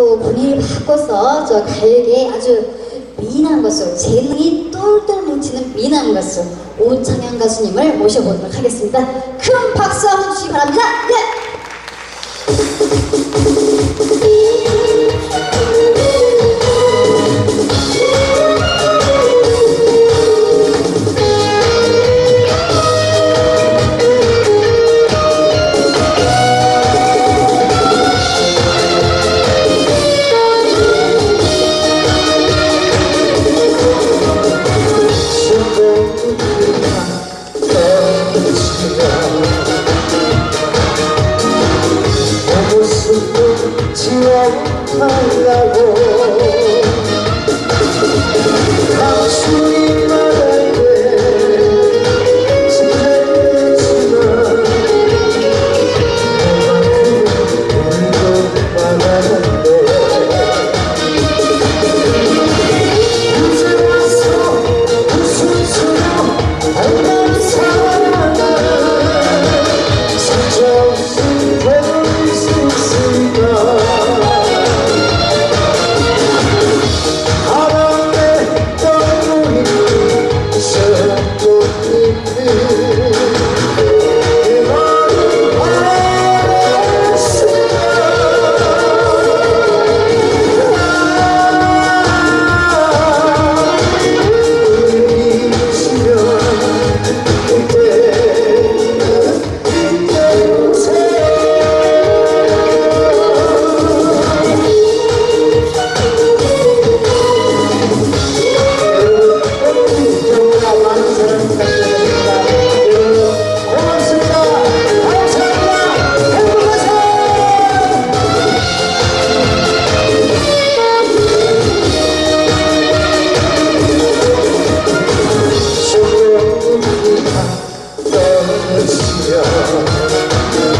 또 분위기를 바꿔서 저 가요계에 아주 미남 가수, 재능이 똘똘 뭉치는 미남 가수 오창현 가수님을 모셔보도록 하겠습니다. 큰 박수 한번 주시기 바랍니다. 네. 지워달라고 당신이 말할때 지내지만 그만큼 말하는데 이제 와서 무슨 소리 안난 사랑을 사정없이 되돌릴 수 있을까.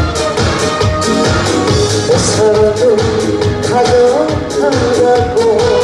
사랑은 가져가라고